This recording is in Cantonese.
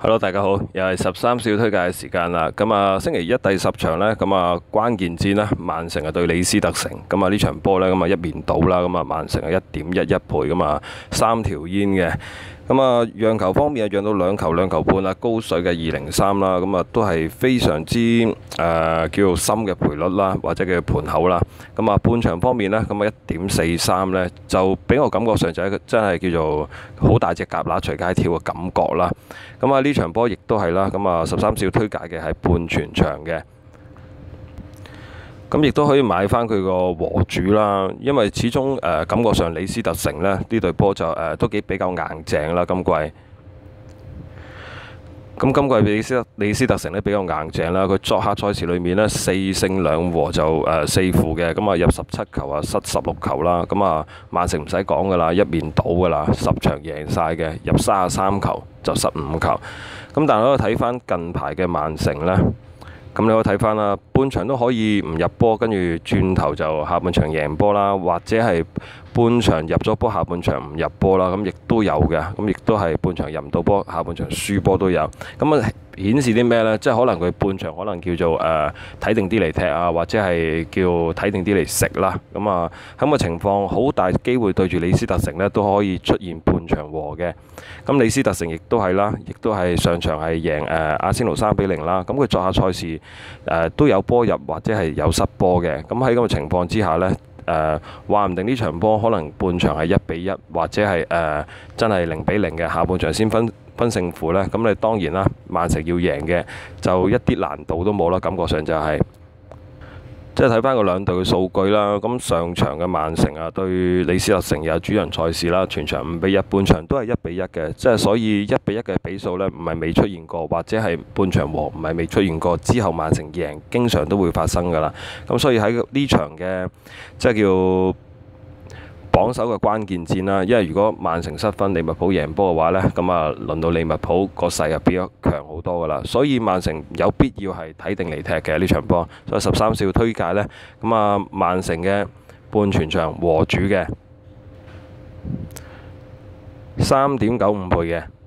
Hello，大家好，又係13小推介嘅時間啦。星期一第10場呢，關鍵戰呢，曼城對李斯特城。呢場波呢，一面倒啦。曼城係1.11倍3條煙嘅。讓球方面讓到2球2球半啦，高水嘅203啦。都係非常之叫做深嘅賠率啦，或者叫盤口啦。半場方面呢，1.43呢，就俾我感覺上就係真係叫做好大隻蛤乸隨街跳嘅感覺啦。呢場波亦都係啦。13小推介嘅係半全場嘅。亦都可以買翻佢個和主啦，因為始終感覺上李斯特城呢隊波就都比較硬淨啦。今季李斯特城呢比較硬淨啦。佢作客賽事裏面呢4勝2和就4負嘅，入17球啊，失16球啦。曼城唔使講噶啦，一面倒噶啦，10場贏晒嘅，入33球就失5球。但係我睇翻近排嘅曼城呢。你可以睇翻啦，半場都可以唔入波，跟住轉頭就下半場贏波啦，或者係半場入咗波，下半場唔入波啦，亦都有嘅。亦都係半場入唔到波，下半場輸波都有。顯示啲咩呢？即係可能佢半場可能叫做睇定啲嚟踢啊，或者係叫睇定啲嚟食啦。咁嘅情況好大機會對住李斯特城呢都可以出現半場和嘅。李斯特城亦都係啦，亦都係上場係贏阿仙奴3-0啦。佢作客賽事都有波入或者係有失波嘅。喺咁嘅情況之下呢，話唔定呢場波可能半場係1-1，或者係真係0-0嘅，下半場先分勝負呢。你當然啦，曼城要贏嘅就一啲難度都冇啦。感覺上就係即係睇翻個兩隊嘅數據啦。上場嘅曼城對李斯特城有主場賽事啦，全場5-1，半場都係1-1嘅。即係所以1-1嘅比數呢，唔係未出現過，或者係半場和唔係未出現過，之後曼城贏經常都會發生㗎啦。所以喺呢場嘅即係叫榜首嘅關鍵戰啦，因為如果曼城失分，利物浦贏波嘅話呢，輪到利物浦個勢變咗強好多噶啦，所以曼城有必要係睇定嚟踢嘅呢場波。所以13小推介呢，曼城嘅半全場和主嘅3.95倍嘅。